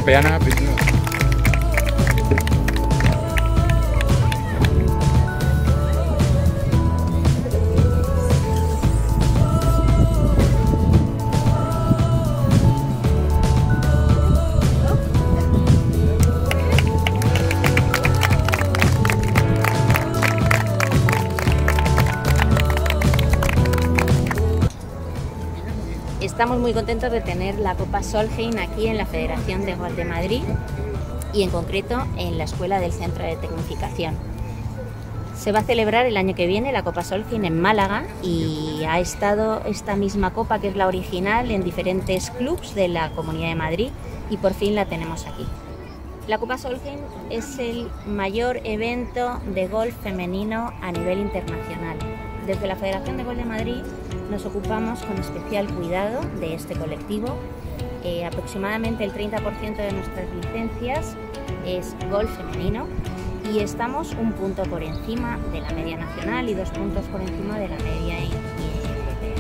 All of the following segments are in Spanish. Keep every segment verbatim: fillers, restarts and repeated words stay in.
peana. Estamos muy contentos de tener la Copa Solheim aquí en la Federación de Golf de Madrid y en concreto en la Escuela del Centro de Tecnificación. Se va a celebrar el año que viene la Copa Solheim en Málaga y ha estado esta misma copa, que es la original, en diferentes clubs de la Comunidad de Madrid y por fin la tenemos aquí. La Copa Solheim es el mayor evento de golf femenino a nivel internacional. Desde la Federación de Golf de Madrid nos ocupamos con especial cuidado de este colectivo. Eh, aproximadamente el treinta por ciento de nuestras licencias es golf femenino y estamos un punto por encima de la media nacional y dos puntos por encima de la media europea.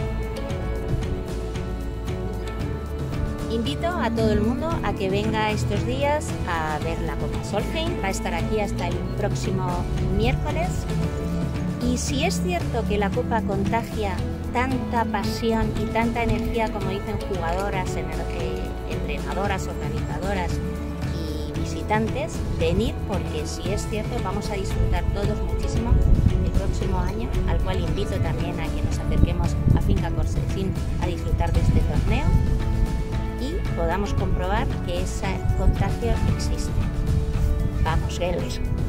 Invito a todo el mundo a que venga estos días a ver la Copa Solheim. Va a estar aquí hasta el próximo miércoles. Y si es cierto que la Copa contagia tanta pasión y tanta energía, como dicen jugadoras, entrenadoras, organizadoras y visitantes, venid, porque si es cierto vamos a disfrutar todos muchísimo el próximo año, al cual invito también a que nos acerquemos a Finca Corsecín a disfrutar de este torneo y podamos comprobar que ese contagio existe. ¡Vamos, girls!